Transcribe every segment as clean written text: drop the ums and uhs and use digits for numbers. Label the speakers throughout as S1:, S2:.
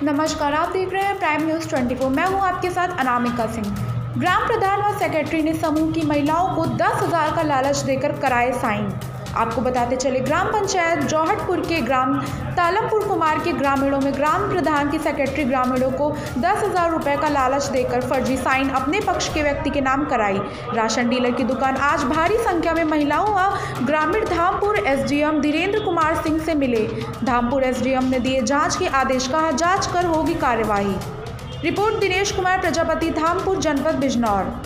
S1: नमस्कार, आप देख रहे हैं प्राइम न्यूज़ 24। मैं हूं आपके साथ अनामिका सिंह। ग्राम प्रधान व सेक्रेटरी ने समूह की महिलाओं को 10,000 का लालच देकर कराए साइन। आपको बताते चले, ग्राम पंचायत जौहटपुर के ग्राम तालमपुर कुमार के ग्रामीणों में ग्राम प्रधान की सेक्रेटरी ग्रामीणों को 10,000 रुपये का लालच देकर फर्जी साइन अपने पक्ष के व्यक्ति के नाम कराई। राशन डीलर की दुकान आज भारी संख्या में महिलाओं व ग्रामीण धामपुर एसडीएम धीरेन्द्र कुमार सिंह से मिले। धामपुर एसडीएम ने दिए जांच के आदेश, कहा जांच कर होगी कार्यवाही। रिपोर्ट दिनेश कुमार प्रजापति, धामपुर जनपद बिजनौर।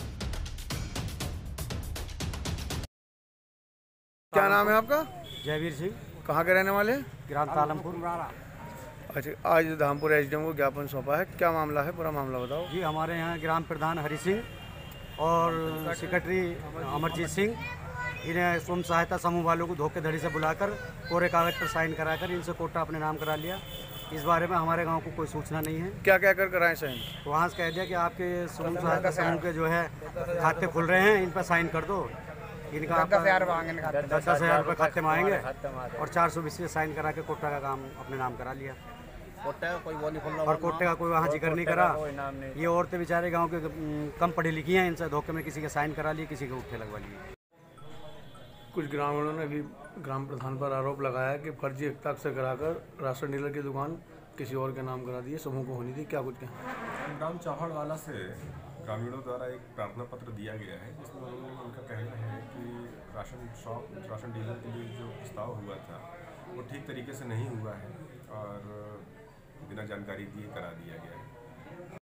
S2: क्या नाम है आपका?
S3: जयवीर सिंह।
S2: कहाँ के रहने वाले?
S3: ग्राम तालमपुर।
S2: अच्छा, आज धामपुर एसडीएम को ज्ञापन सौंपा है, क्या मामला है? पूरा मामला बताओ
S3: जी। हमारे यहाँ ग्राम प्रधान हरि सिंह और सेक्रेटरी अमरजीत सिंह, इन्हें स्वयं सहायता समूह वालों को धोखेधड़ी से बुलाकर कोरे कागज पर साइन कराकर इनसे कोटा अपने नाम करा लिया। इस बारे में हमारे गांव को कोई सूचना नहीं है।
S2: क्या क्या कर कराएं साइन?
S3: तो वहाँ से कह दिया कि आपके स्वयं सहायता समूह के जो है खाते खुल रहे हैं, इन पर साइन कर दो। इनका
S4: 10,000 मांगेंगे,
S3: 10,000 रुपये खाते में आएंगे और 420 से साइन करा के कोटा का काम अपने नाम करा लिया। और कोटे का कोई वहाँ जिक्र नहीं करा। ये औरतें बेचारे गांव के कम पढ़ी लिखी हैं, इनसे धोखे में किसी के साइन करा लिए, किसी के उठे लगवा लिए।
S2: कुछ ग्रामीणों ने भी ग्राम प्रधान पर आरोप लगाया कि फर्जी हस्ताक्षर कराकर राशन डीलर की दुकान किसी और के नाम करा दिए, समूह को होनी थी। क्या कुछ कहें?
S5: ग्राम चौहड़वाला से ग्रामीणों द्वारा एक प्रार्थना पत्र दिया गया है, जिसमें उनका कहना है कि राशन डीलर के लिए जो प्रस्ताव हुआ था वो ठीक तरीके से नहीं हुआ है और बिना जानकारी दिए करा दिया गया है।